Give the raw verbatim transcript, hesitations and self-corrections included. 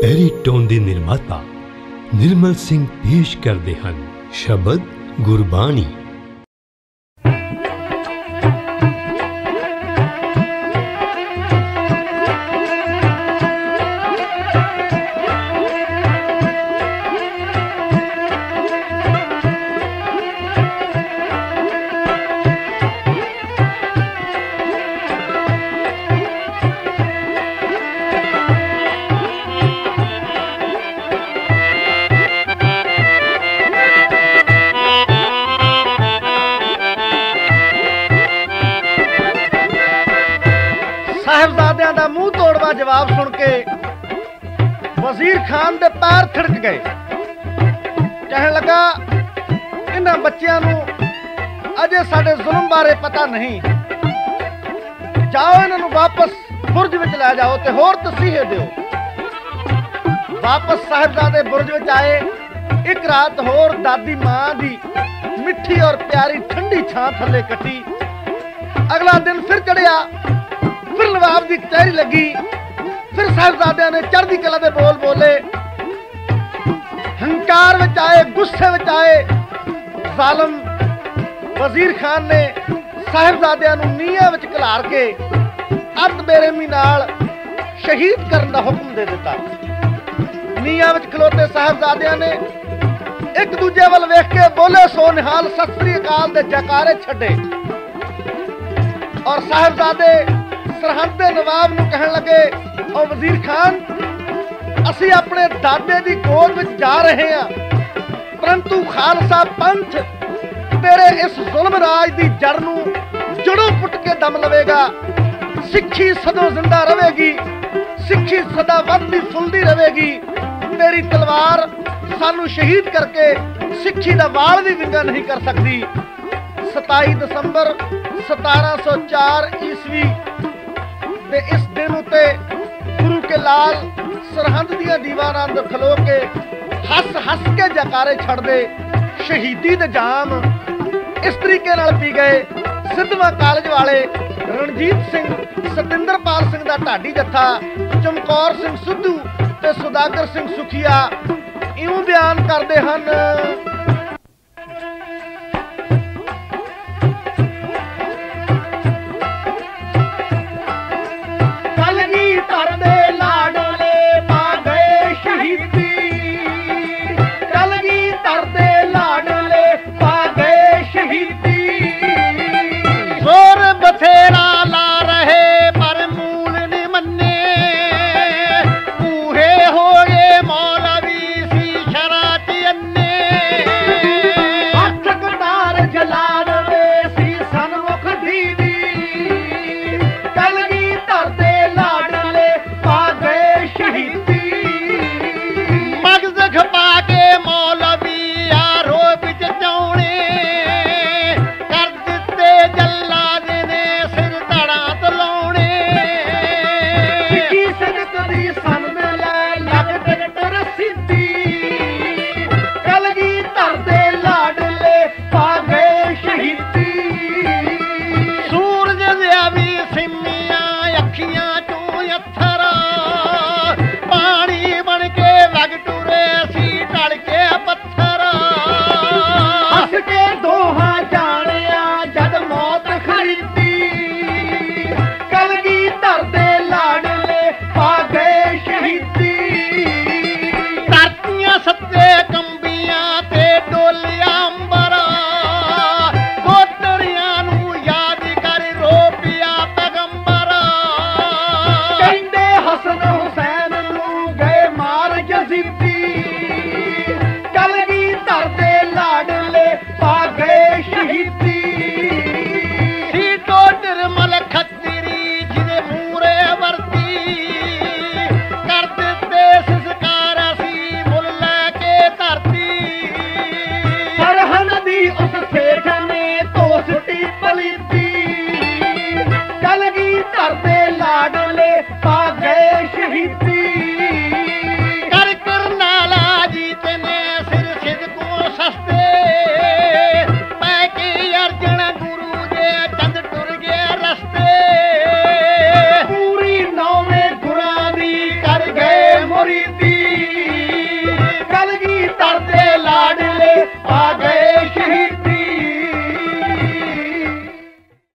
एरीटोन के निर्माता निर्मल सिंह पेश करते हैं शब्द गुरबाणी। साहिबजादियां दा मुंह तोड़वा जवाब सुन के वजीर खान दे पैर थिड़क गए। कहने लगा, इन्हां बच्चियां नूं अजे साडे जुल्म बारे पता नहीं, जाओ इन्हां नूं वापस बुर्ज विच लै जाओ ते होर तसीहे दिओ। वापस साहिबजादे बुर्ज विच आए। एक रात होर दादी मां दी मिठी और प्यारी ठंडी छां थल्ले कटी। अगला दिन फिर चढ़िया, फिर नवाब की कचहरी लगी। फिर साहिबजादियां ने चढ़दी कला दे बोल बोले। हंकार विच आए, गुस्से विच आए। जालिम वजीर खान ने साहिबजादियां नूं नीहां विच घलार के अत बेरहमी नाल शहीद करन दा हुक्म दे दिता। नीहां विच खलोते साहिबजादियां ने एक दूजे वल वेख के बोले सो निहाल सत श्री अकाल दे जयकारे छड्डे और साहिबजादे सरहद दे नवाब नूं कहण लगे, और वजीर खान, असी अपने दादे दी गोद विच जा रहे हैं, परंतु खालसा पंथ तेरे इस जुल्म राज दी जड़ नूं जड़ों पुट के दम लवेगा। सिक्खी सदों जिंदा रहेगी, सिक्खी सदा वधदी फुलदी रहेगी। तेरी तलवार सानू शहीद करके सिक्खी दा वाल भी विंगा नहीं कर सकती। सताई दिसंबर सतारह सौ चार ईस्वी ते इस दिन उत्ते गुरु के लाल सरहद दियां दीवारां अंदर खलो के हस हस के जयकारे छड़दे शहीदी दे जाम इस तरीके नाल पी गए। सिद्धवा कॉलेज वाले रणजीत सिंह, सतिंदरपाल सिंह दा ढाडी जत्था, चमकौर सिंह सिद्धू ते सुदागर सिंह सुखिया इउं बयान करदे हन। ਲਾਡ